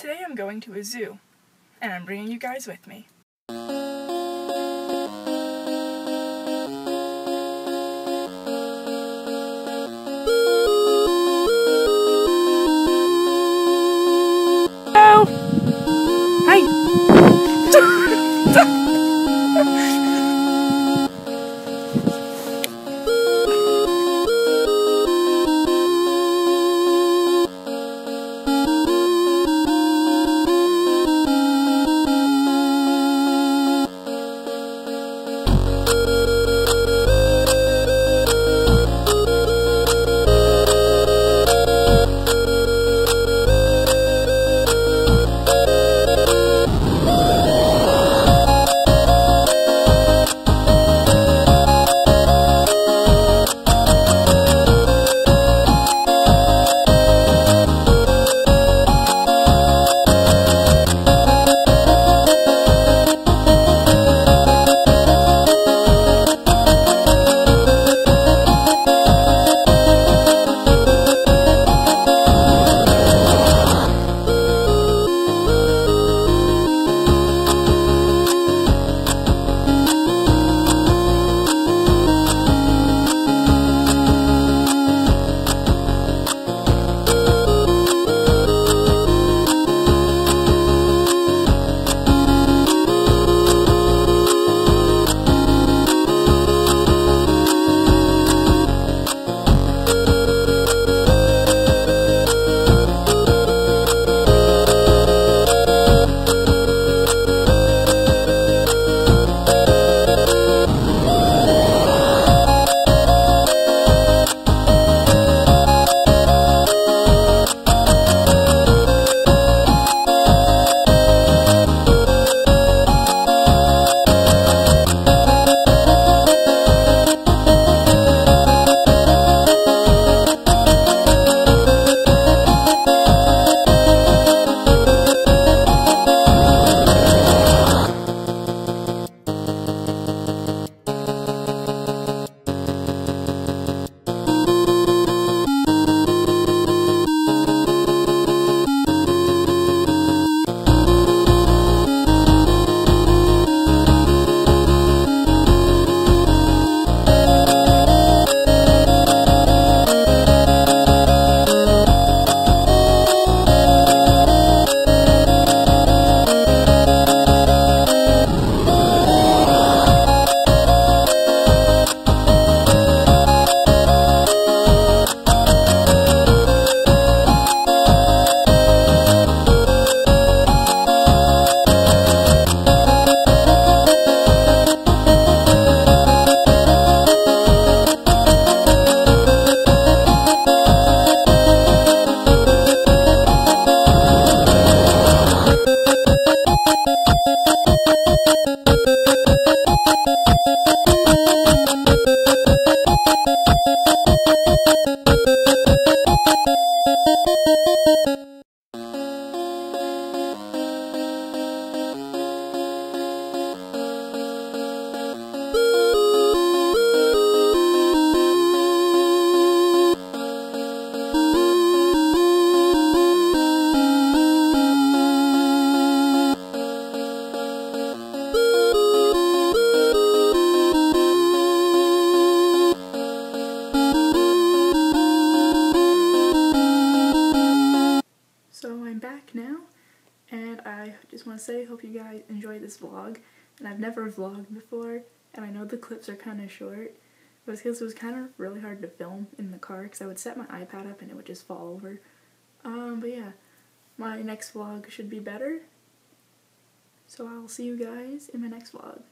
Today I'm going to a zoo, and I'm bringing you guys with me. Hello! Hi! So I'm back now, and I just want to say, hope you guys enjoyed this vlog. And I've never vlogged before, and I know the clips are kind of short, but it's because it was kind of really hard to film in the car because I would set my iPad up and it would just fall over. But yeah, my next vlog should be better, so I'll see you guys in my next vlog.